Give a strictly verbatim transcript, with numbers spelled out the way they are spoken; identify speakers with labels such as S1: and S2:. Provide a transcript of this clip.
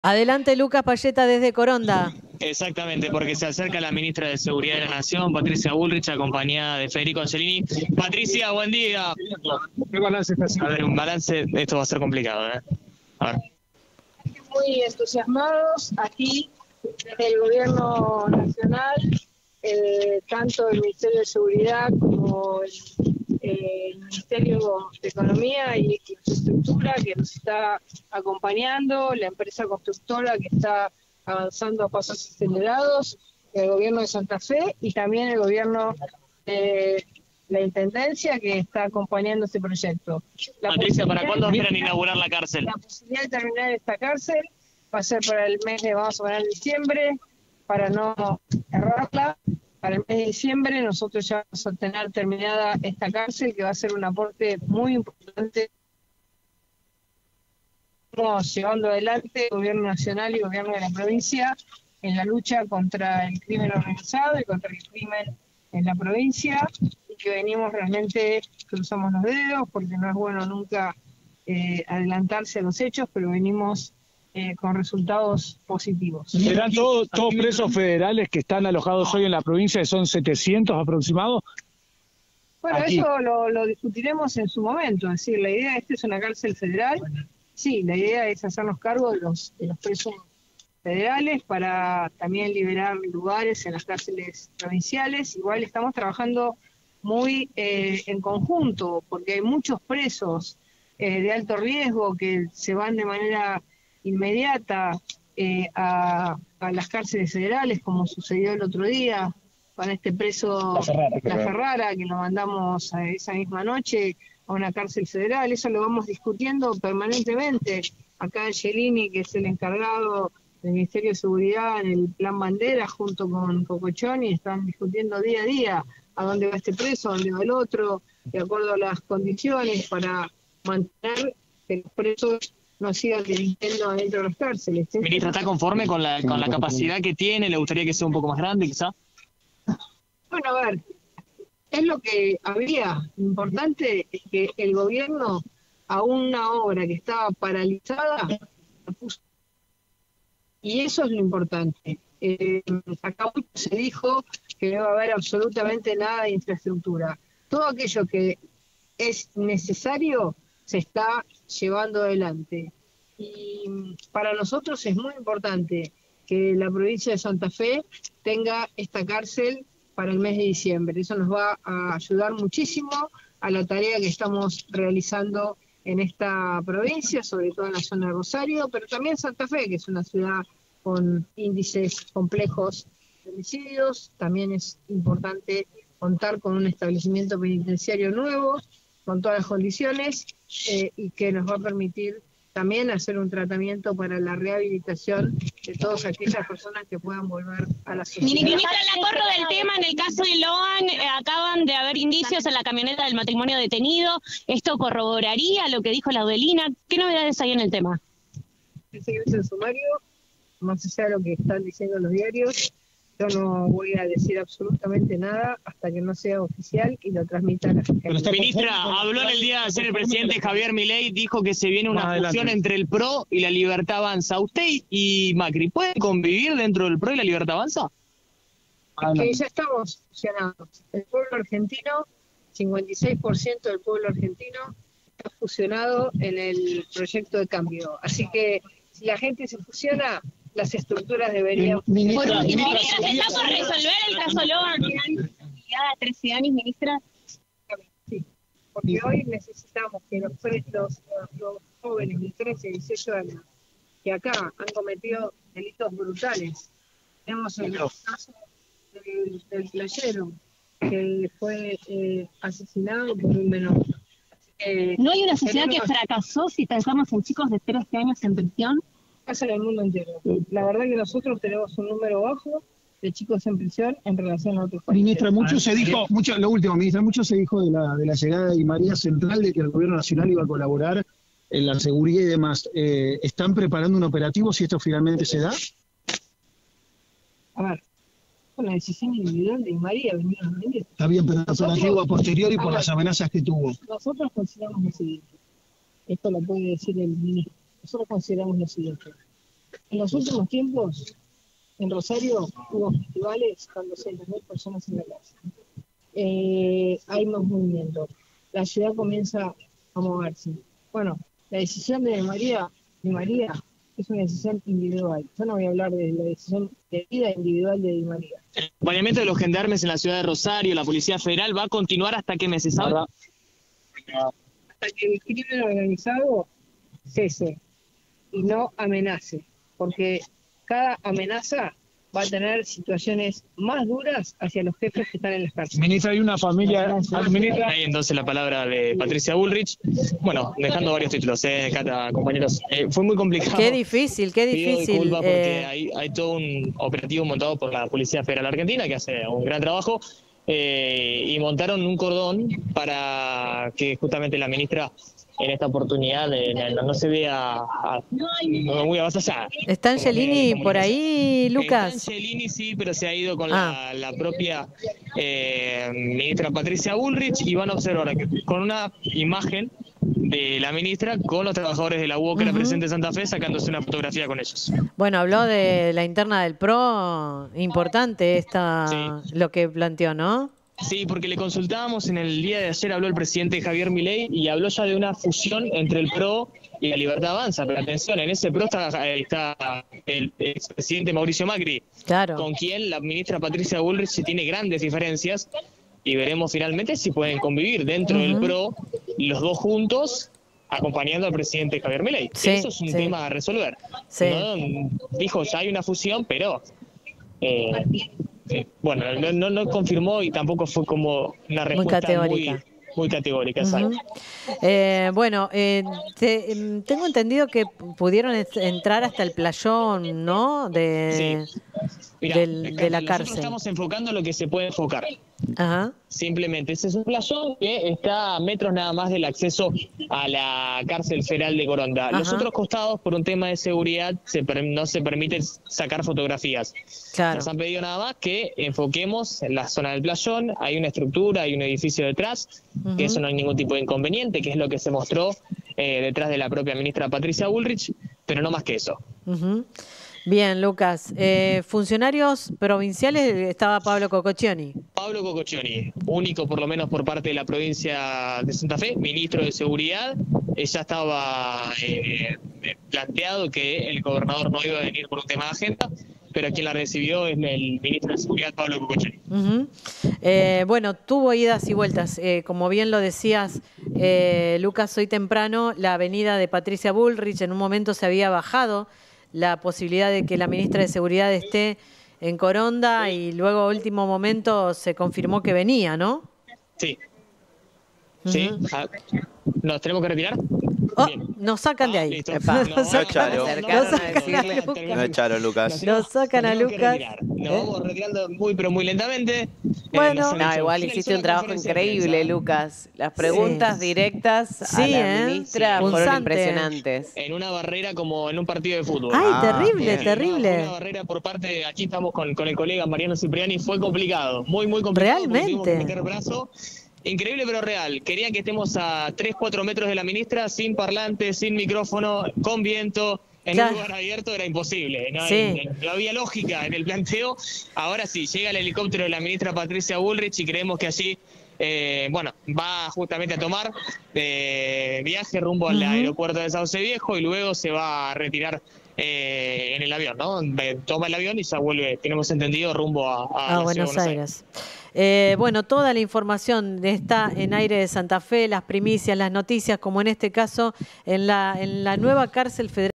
S1: Adelante, Lucas Payeta desde Coronda.
S2: Exactamente, porque se acerca la ministra de Seguridad de la Nación, Patricia Bullrich, acompañada de Federico Angelini. Patricia, buen día.
S3: ¿Qué balance está haciendo?
S2: A ver, un balance, esto va a ser complicado, ¿eh? A ver.
S4: Muy entusiasmados aquí desde el Gobierno Nacional, eh, tanto el Ministerio de Seguridad como el, eh, el Ministerio de Economía y Infraestructura, que nos está acompañando, la empresa constructora que está avanzando a pasos acelerados, el Gobierno de Santa Fe y también el Gobierno de la Intendencia que está acompañando este proyecto. La
S2: Patricia, ¿para cuándo quieren inaugurar la cárcel?
S4: La posibilidad de terminar esta cárcel va a ser para el mes de, vamos a poner, diciembre, para no errarla. Para el mes de diciembre nosotros ya vamos a tener terminada esta cárcel, que va a ser un aporte muy importante. Estamos llevando adelante el Gobierno Nacional y el Gobierno de la provincia en la lucha contra el crimen organizado y contra el crimen en la provincia, y que venimos realmente, cruzamos los dedos, porque no es bueno nunca eh, adelantarse a los hechos, pero venimos eh, con resultados positivos.
S3: ¿Serán todos, todos presos federales que están alojados hoy en la provincia, que son setecientos aproximados?
S4: Bueno,
S3: Aquí.
S4: eso lo, lo discutiremos en su momento. Es decir, la idea, esta es una cárcel federal. Sí, la idea es hacernos cargo de los, de los presos federales para también liberar lugares en las cárceles provinciales. Igual estamos trabajando muy eh, en conjunto, porque hay muchos presos eh, de alto riesgo que se van de manera inmediata eh, a, a las cárceles federales, como sucedió el otro día con este preso La Ferrara, La Ferrara, que lo mandamos a esa misma noche a una cárcel federal. Eso lo vamos discutiendo permanentemente. Acá Angelini, que es el encargado del Ministerio de Seguridad en el Plan Bandera, junto con Cocochoni, están discutiendo día a día a dónde va este preso, a dónde va el otro, de acuerdo a las condiciones, para mantener que los presos no sigan delinquiendo adentro de las cárceles.
S2: Ministra, ¿está conforme con la, con la capacidad que tiene? ¿Le gustaría que sea un poco más grande, quizá?
S4: Bueno, a ver, es lo que había. Lo importante es que el gobierno, a una obra que estaba paralizada, la puso. Y eso es lo importante. Eh, acá se dijo que no va a haber absolutamente nada de infraestructura. Todo aquello que es necesario se está llevando adelante. Y para nosotros es muy importante que la provincia de Santa Fe tenga esta cárcel para el mes de diciembre. Eso nos va a ayudar muchísimo a la tarea que estamos realizando en esta provincia, sobre todo en la zona de Rosario, pero también Santa Fe, que es una ciudad con índices complejos de homicidios. También es importante contar con un establecimiento penitenciario nuevo, con todas las condiciones, eh, y que nos va a permitir también hacer un tratamiento para la rehabilitación de todas aquellas personas que puedan volver a la sociedad.
S5: Ministra, la corro del tema, en el caso de Loan, eh, acaban de haber indicios en la camioneta del matrimonio detenido. ¿Esto corroboraría lo que dijo la Adelina? ¿Qué novedades hay en el tema?
S4: El secreto del sumario, más allá de lo que están diciendo los diarios, yo no voy a decir absolutamente nada hasta que no sea oficial y lo transmita a la Fiscalía.
S2: Ministra, habló en el día de ayer el presidente Javier Milei, dijo que se viene una fusión entre el P R O y la Libertad Avanza. ¿Usted y Macri pueden convivir dentro del P R O y la Libertad Avanza?
S4: Que ya estamos fusionados. El pueblo argentino, cincuenta y seis por ciento del pueblo argentino está fusionado en el proyecto de cambio. Así que si la gente se fusiona, las estructuras deberían...
S5: Ministra, ministra, ¿se está por resolver el caso Loan? ¿A trece años, ministra?
S4: Sí, porque hoy necesitamos que los, los, los jóvenes de trece a dieciocho años que acá han cometido delitos brutales. Tenemos el caso del, del playero que fue eh, asesinado por un menor. Eh,
S5: ¿No hay una sociedad
S4: tenemos...
S5: que fracasó si pensamos en chicos de trece años en prisión?
S4: Pasa en el mundo entero. La verdad que nosotros tenemos un número bajo de chicos en prisión en relación a otros países.
S6: Ministra, mucho se dijo, mucho, lo último, ministra, mucho se dijo de la, de la llegada de Di María Central, de que el gobierno nacional iba a colaborar en la seguridad y demás. Eh, ¿Están preparando un operativo si esto finalmente se da?
S4: A ver, con la decisión individual de Di María venir a venir.
S6: Está bien, pero el operativo a posteriori por las amenazas que tuvo.
S4: Nosotros consideramos lo siguiente. Esto lo puede decir el ministro. Nosotros consideramos lo siguiente. En los últimos tiempos, en Rosario hubo festivales con doscientas mil personas en la calle. Eh, hay más movimiento. La ciudad comienza a moverse. Bueno, la decisión de María, de María es una decisión individual. Yo no voy a hablar de la decisión de vida individual de Di María.
S2: El acompañamiento de los gendarmes en la ciudad de Rosario, la Policía Federal, va a continuar hasta que se sabe.
S4: Hasta que el crimen organizado cese y no amenace, porque cada amenaza va a tener situaciones más duras hacia los jefes que están en las cárceles.
S3: Ministra, hay una familia... Ministra,
S2: Ahí entonces la palabra de Patricia Bullrich. Bueno, dejando varios títulos, eh, Cata, compañeros. Eh, fue muy complicado.
S1: Qué difícil, qué
S2: Pido
S1: difícil.
S2: disculpas porque
S1: eh,
S2: hay, hay todo un operativo montado por la Policía Federal Argentina, que hace un gran trabajo, eh, y montaron un cordón para que justamente la ministra en esta oportunidad eh, no, no se vea a, no, muy avasallada.
S1: ¿Está Angelini por ahí, Lucas?
S2: Está Angelini, sí, pero se ha ido con
S1: Ah.
S2: la, la propia eh, ministra Patricia Bullrich, y van a observar que, con una imagen de la ministra con los trabajadores de la U O C, uh-huh, presente en Santa Fe, sacándose una fotografía con ellos.
S1: Bueno, habló de la interna del P R O, importante esta, sí, lo que planteó, ¿no?
S2: Sí, porque le consultábamos en el día de ayer, habló el presidente Javier Milei y habló ya de una fusión entre el P R O y la Libertad Avanza. Pero atención, en ese P R O está, está el expresidente Mauricio Macri,
S1: claro,
S2: con quien la ministra Patricia Bullrich tiene grandes diferencias, y veremos finalmente si pueden convivir dentro, uh-huh, del P R O los dos juntos, acompañando al presidente Javier Milei.
S1: Sí,
S2: eso es un
S1: sí.
S2: tema a resolver.
S1: Sí.
S2: ¿No? Dijo, ya hay una fusión, pero... Eh, eh, bueno, no, no, no confirmó, y tampoco fue como una respuesta
S1: muy categórica.
S2: Muy, muy categórica,
S1: uh-huh. eh, bueno, eh, te, tengo entendido que pudieron entrar hasta el playón, ¿no? De,
S2: sí. Mirá,
S1: del, de la cárcel.
S2: Estamos enfocando lo que se puede enfocar.
S1: Ajá.
S2: Simplemente, ese es un playón que está a metros nada más del acceso a la cárcel federal de Coronda. Ajá. Los otros costados, por un tema de seguridad, se per, no se permite sacar fotografías.
S1: Claro.
S2: Nos han pedido nada más que enfoquemos en la zona del playón. Hay una estructura, hay un edificio detrás, uh-huh, que eso no hay ningún tipo de inconveniente, que es lo que se mostró eh, detrás de la propia ministra Patricia Bullrich, pero no más que eso.
S1: Uh-huh. Bien, Lucas. Eh, funcionarios provinciales, estaba Pablo Cococcioni.
S2: Pablo Cococcioni, único por lo menos por parte de la provincia de Santa Fe, ministro de Seguridad. Eh, ya estaba eh, planteado que el gobernador no iba a venir por un tema de agenda, pero quien la recibió es el ministro de Seguridad, Pablo Cococcioni.
S1: Uh-huh. eh, bueno, tuvo idas y vueltas. Eh, como bien lo decías, eh, Lucas, hoy temprano la avenida de Patricia Bullrich en un momento se había bajado la posibilidad de que la ministra de Seguridad esté en Coronda, y luego, último momento, se confirmó que venía, ¿no?
S2: Sí.
S1: Uh-huh.
S2: Sí. Ah, ¿nos tenemos que retirar?
S1: Oh, nos sacan de ahí.
S2: Ah,
S7: Epa,
S2: no,
S7: no, Charo.
S1: No
S7: echaron, Lucas.
S1: Nos sacan a Lucas.
S2: Nos vamos retirando muy, pero muy lentamente.
S1: Bueno,
S2: eh,
S8: no, igual hiciste un trabajo increíble, Lucas. Las preguntas sí. directas
S1: sí,
S8: a la
S1: ¿eh?
S8: ministra
S1: sí.
S8: fueron
S1: Punzante.
S8: Impresionantes.
S2: En una barrera como en un partido de fútbol.
S1: Ay,
S7: ah,
S1: terrible,
S7: bien.
S1: terrible.
S2: Una, una barrera por parte, aquí estamos con, con el colega Mariano Cipriani, fue complicado, muy, muy complicado.
S1: Realmente.
S2: Meter brazo. Increíble pero real. Querían que estemos a tres, cuatro metros de la ministra, sin parlante, sin micrófono, con viento, en claro. un lugar abierto. Era imposible, ¿no?
S1: Sí.
S2: No había lógica en el planteo. Ahora sí, llega el helicóptero de la ministra Patricia Bullrich y creemos que allí, eh, bueno, va justamente a tomar eh, viaje rumbo al uh-huh. aeropuerto de Sauce Viejo, y luego se va a retirar eh, en el avión, ¿no? Toma el avión y ya vuelve, tenemos entendido, rumbo a, a,
S1: a Buenos, Buenos Aires. Aires. Eh, bueno, toda la información está en Aire de Santa Fe, las primicias, las noticias, como en este caso, en la, en la nueva cárcel federal.